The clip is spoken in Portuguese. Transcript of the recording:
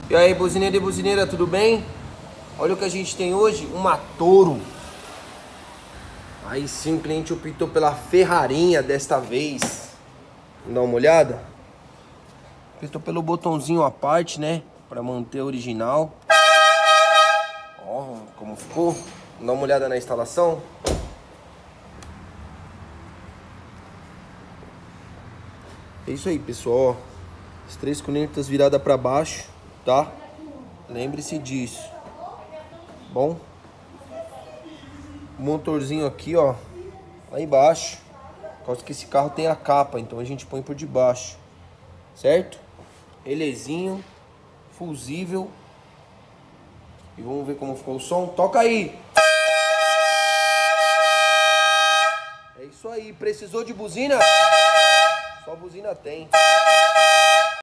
E aí, buzineira e buzineira, tudo bem? Olha o que a gente tem hoje, uma Toro. Aí sim, o cliente optou pela Ferrarinha desta vez. Vamos dar uma olhada? Optou pelo botãozinho à parte, né? Pra manter o original. Ó, como ficou. Vamos dar uma olhada na instalação. É isso aí, pessoal. As 3 cornetas viradas para baixo, tá? Lembre-se disso. Bom? O motorzinho aqui, ó, lá embaixo. Por causa que esse carro tem a capa, então a gente põe por debaixo. Certo? Relezinho, fusível. E vamos ver como ficou o som. Toca aí! É isso aí. Precisou de buzina? Só buzina tem.